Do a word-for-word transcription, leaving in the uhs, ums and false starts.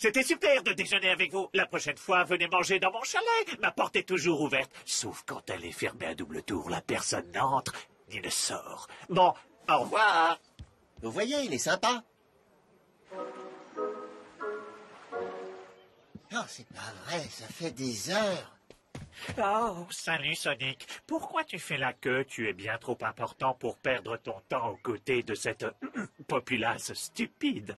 C'était super de déjeuner avec vous. La prochaine fois, venez manger dans mon chalet. Ma porte est toujours ouverte. Sauf quand elle est fermée à double tour. La personne n'entre ni ne sort. Bon, au revoir. Vous voyez, il est sympa. Oh, c'est pas vrai, ça fait des heures. Oh, salut Sonic. Pourquoi tu fais la queue? Tu es bien trop important pour perdre ton temps aux côtés de cette populace stupide.